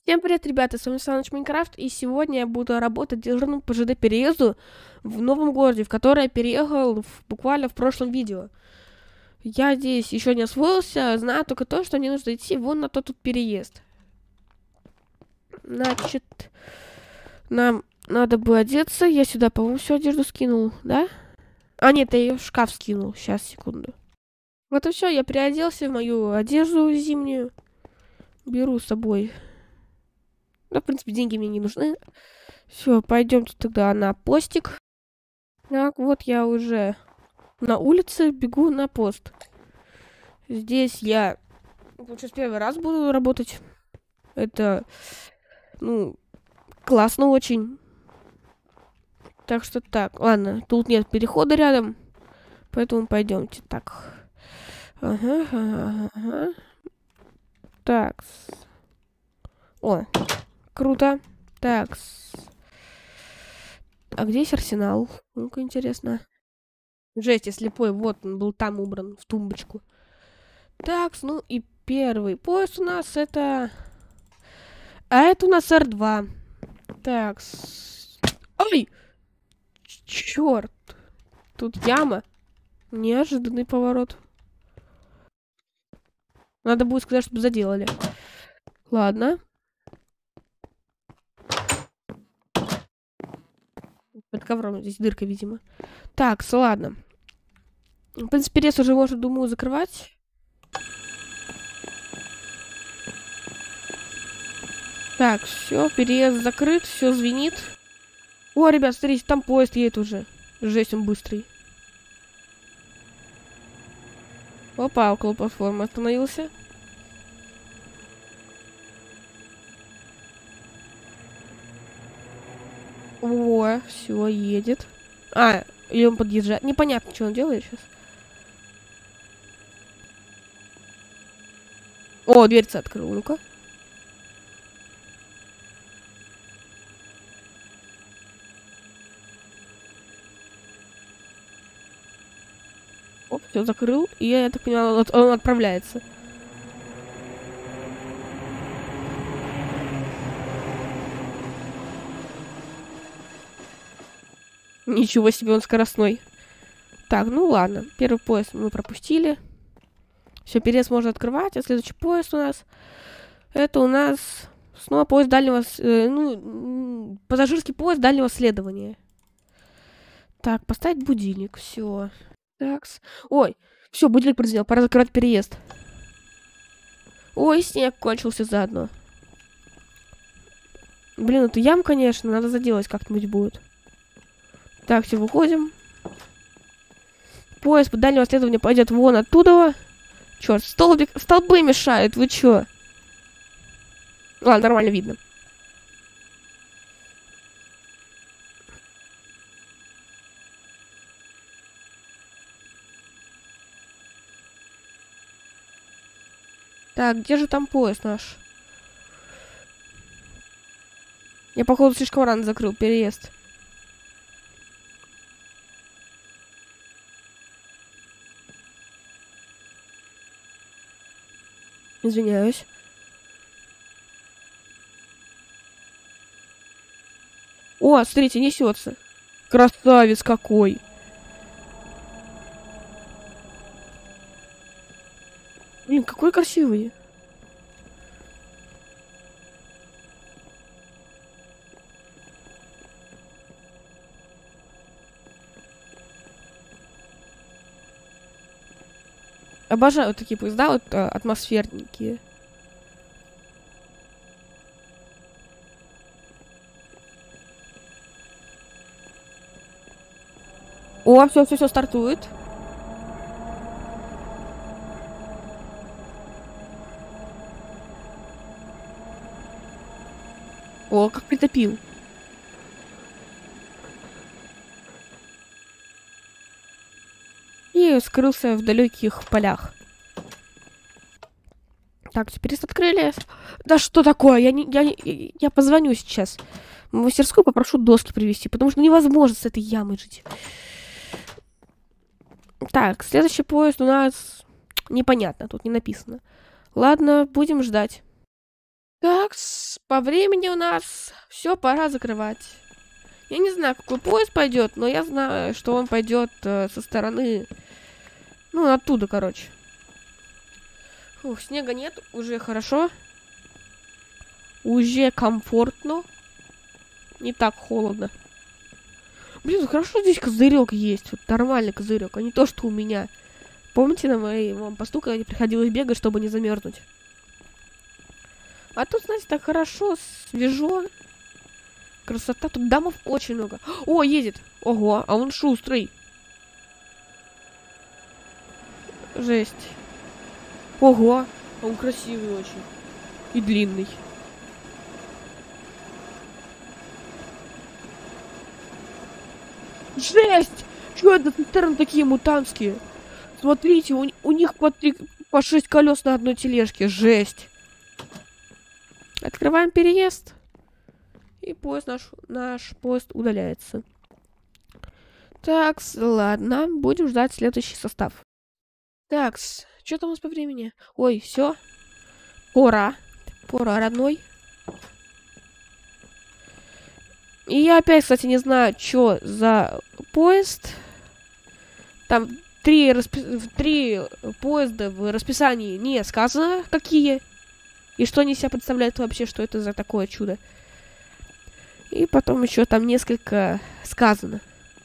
Всем привет, ребята, с вами Саныч Майнкрафт, и сегодня я буду работать дежурным по ЖД переезду в новом городе, в который я переехал буквально в прошлом видео. Я здесь еще не освоился, знаю только то, что мне нужно идти вон на тот тут переезд. Значит, нам надо бы одеться, я сюда, по-моему, всю одежду скинул, да? А, нет, я ее в шкаф скинул, сейчас, секунду. Вот и все, я переоделся в мою одежду зимнюю, беру с собой. Да, в принципе, деньги мне не нужны. Все, пойдемте тогда на постик. Так, вот я уже на улице, бегу на пост. Здесь я, получается, первый раз буду работать. Это, классно очень. Так что так, ладно, тут нет перехода рядом, поэтому пойдемте. Так. Ага. Так. О, круто. Так. А где есть арсенал? Ну-ка, интересно. Жесть, я слепой. Вот он был там убран, в тумбочку. Так, ну и первый поезд у нас это... А это у нас R2. Так. Ой! Черт! Тут яма. Неожиданный поворот. Надо будет сказать, чтобы заделали. Ладно. Под ковром здесь дырка, видимо. Так, ладно. В принципе, рез уже можно, думаю, закрывать. Так, все, переезд закрыт, все звенит. О, ребят, смотрите, там поезд едет уже. Жесть, он быстрый. Опа, около платформы остановился. О, все, едет. А, или он подъезжает. Непонятно, что он делает сейчас. О, дверца открыл, ну-ка. Оп, все закрыл. И я так понимаю, он отправляется. Ничего себе, он скоростной. Так, ну ладно. Первый поезд мы пропустили. Все, переезд можно открывать. А следующий поезд у нас... Это у нас снова поезд дальнего... пассажирский поезд дальнего следования. Так, поставить будильник. Все. Такс. Ой, все, будильник прозвенел. Пора закрывать переезд. Ой, снег кончился заодно. Блин, это ям, конечно. Надо заделать как-нибудь будет. Так, все, выходим. Поезд дальнего следования пойдет вон оттуда. Черт, столбы мешают, вы чё? Ладно, нормально видно. Так, где же там поезд наш? Я, походу, слишком рано закрыл переезд. Извиняюсь. О, смотрите, несется. Красавец какой. Блин, какой красивый. Обожаю вот такие поезда, вот атмосферненькие. О, все, стартует. О, как притопил. И скрылся в далеких полях. Так, теперь открыли. Да что такое? Я позвоню сейчас. В мастерскую попрошу доски привезти, потому что невозможно с этой ямой жить. Так, следующий поезд у нас непонятно, тут не написано. Ладно, будем ждать. Так, по времени у нас все, пора закрывать. Я не знаю, какой поезд пойдет, но я знаю, что он пойдет со стороны, ну, оттуда, короче. Фух, снега нет, уже хорошо. Уже комфортно. Не так холодно. Блин, хорошо здесь козырек есть. Вот нормальный козырек, а не то, что у меня. Помните, на моем посту, когда мне приходилось бегать, чтобы не замерзнуть? А тут, знаете, так хорошо, свежо. Красота. Тут домов очень много. О, едет. Ого, а он шустрый. Жесть. Ого, а он красивый очень. И длинный. Жесть! Чё это цистерны такие мутантские? Смотрите, у них по 6 колес на одной тележке. Жесть. Открываем переезд. И поезд наш поезд удаляется. Так, ладно. Будем ждать следующий состав. Так, что там у нас по времени? Ой, все. Пора. Пора, родной. И я опять, кстати, не знаю, что за поезд. Там три поезда в расписании не сказано, какие. И что они себя представляют вообще, что это за такое чудо. И потом еще там несколько сказано.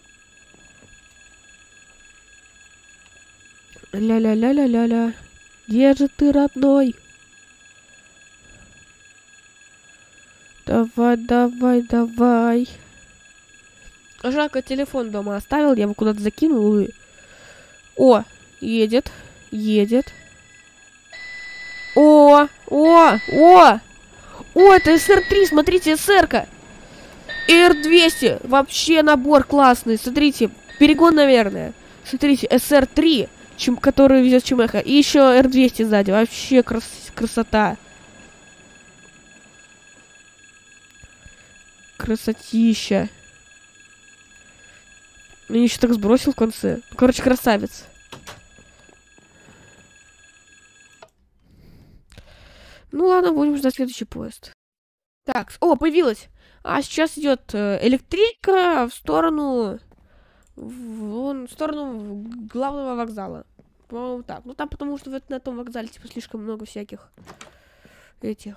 Ля-ля-ля-ля-ля-ля. Где же ты, родной? Давай, давай, давай. Жалко, телефон дома оставил, я его куда-то закинул и... О, едет, едет. О, это СР-3, смотрите, СР-ка. R200, вообще набор классный, смотрите, перегон, наверное. Смотрите, СР-3, который везет Чумеха, и еще R200 сзади, вообще красота. Красотища. Меня еще так сбросил в конце. Короче, красавец. Ну ладно, будем ждать следующий поезд. Так, о, появилась. А сейчас идет электричка в сторону главного вокзала. По-моему, так. Ну там потому что на том вокзале типа слишком много всяких этих.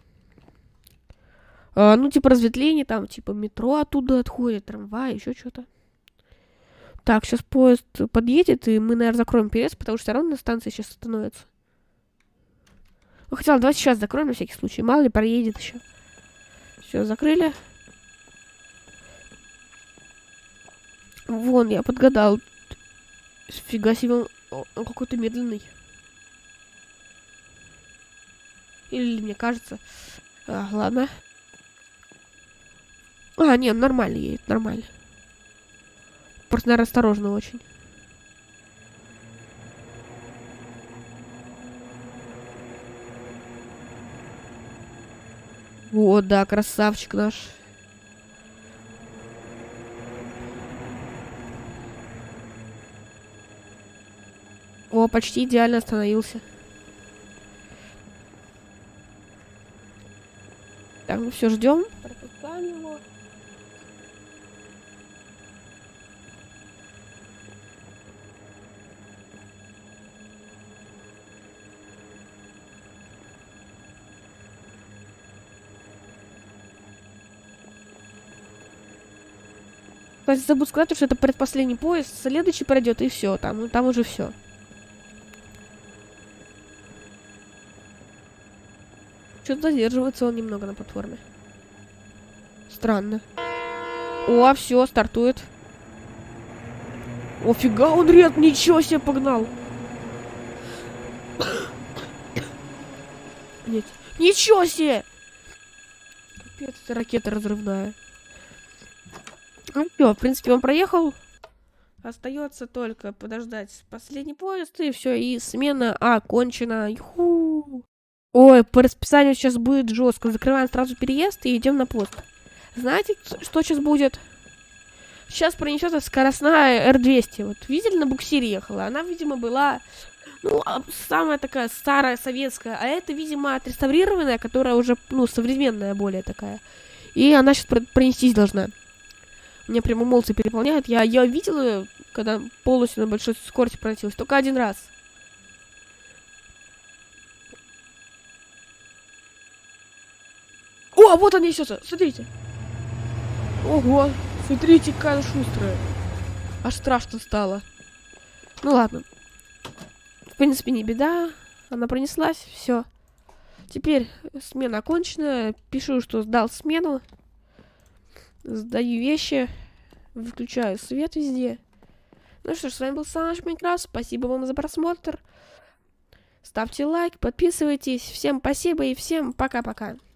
Ну, типа разветвление, там, типа метро оттуда отходит, трамвай, еще что-то. Так, сейчас поезд подъедет, и мы, наверное, закроем переезд, потому что все равно на станции сейчас становится. Ну, хотя, давайте сейчас закроем на всякий случай. Мало ли, проедет еще. Все, закрыли. Вон, я подгадал. Фига себе, он какой-то медленный. Или мне кажется. Ладно. Не, он нормально едет, нормально. Просто, наверное, осторожно очень. Вот, да, красавчик наш. О, почти идеально остановился. Так, ну все, ждем. Пропускаем его. Кстати, забыл сказать, что это предпоследний поезд, следующий пройдет, и все, там уже все. Что-то задерживается он немного на платформе. Странно. О, все, стартует. Офига, он ничего себе погнал. Нет, ничего себе! Капец, это ракета разрывная. Ну все, в принципе, он проехал. Остается только подождать последний поезд, и все, и смена окончена. Юху. Ой, по расписанию сейчас будет жестко. Закрываем сразу переезд и идем на пост. Знаете, что сейчас будет? Сейчас пронесется скоростная R200. Вот видели, на буксире ехала. Она, видимо, была... Ну, самая такая старая советская, а это, видимо, отреставрированная, которая уже, ну, современная более такая. И она сейчас пронестись должна. Меня прям эмоции переполняют. Я ее видела, когда полностью на большой скорости прокатилась. Только один раз. О, вот она несется. Смотрите. Ого, смотрите, какая она шустрая. Аж страшно стало. Ну ладно. В принципе, не беда. Она пронеслась, все. Теперь смена окончена. Пишу, что сдал смену. Сдаю вещи. Выключаю свет везде. Ну что ж, с вами был Саныч Майнкрафт. Спасибо вам за просмотр. Ставьте лайк, подписывайтесь. Всем спасибо и всем пока-пока.